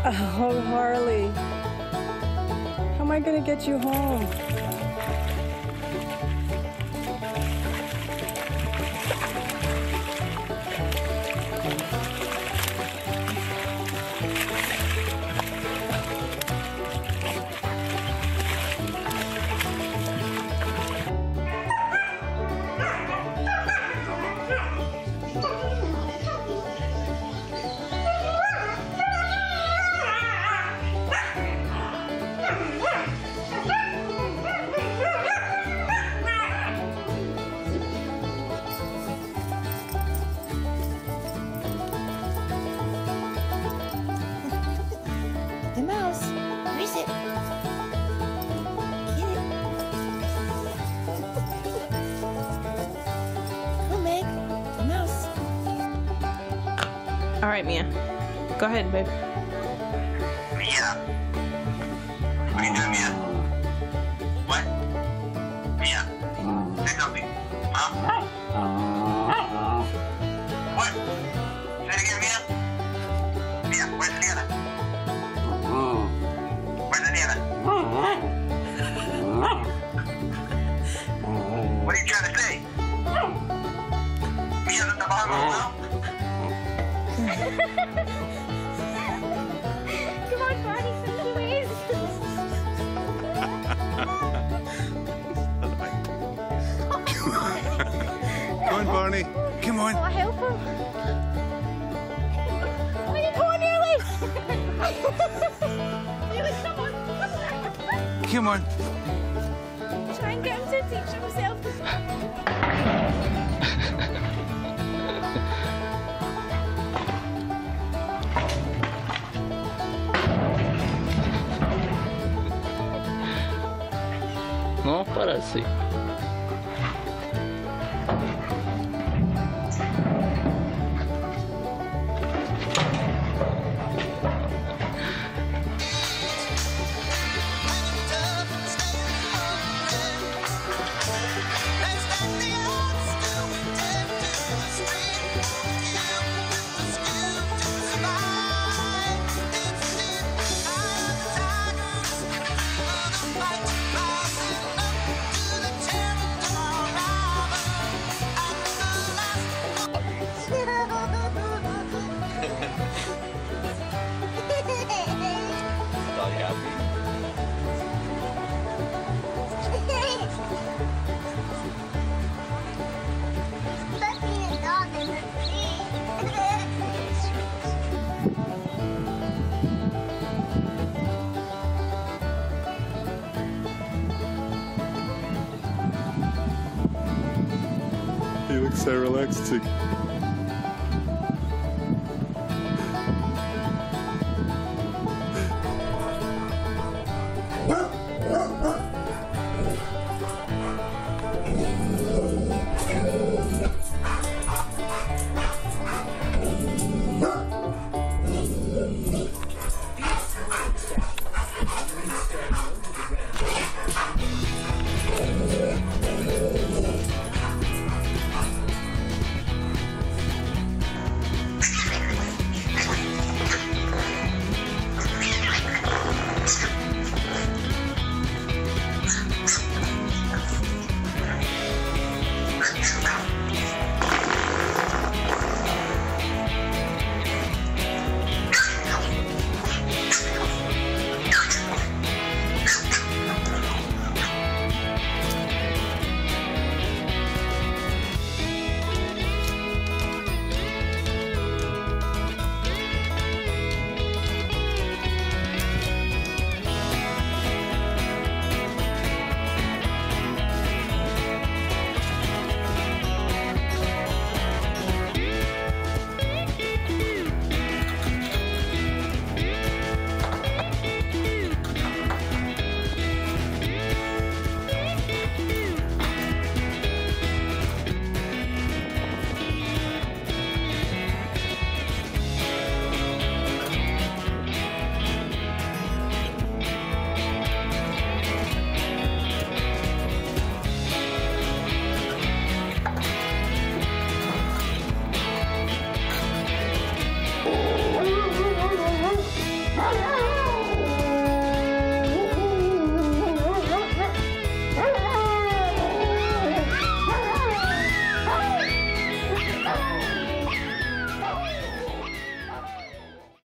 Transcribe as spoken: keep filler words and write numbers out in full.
Oh, Harley. How am I gonna get you home? The mouse. Where is it? Get it. Come, Meg. The mouse. All right, Mia. Go ahead, babe. Mia. What are you doing, Mia? What? Mia. Say something. Huh? What? Say it again, Mia. Mia, where's Leona? Where's Leona? What are you trying to say? Mia's at the bottom of the well? Come on, Barney, some ways. Come on, Barney. Come on. Oh, help him. Where are you going, Nearly? Nearly, come on. Come on. Try and get him to teach himself. No, parece. You look so relaxed.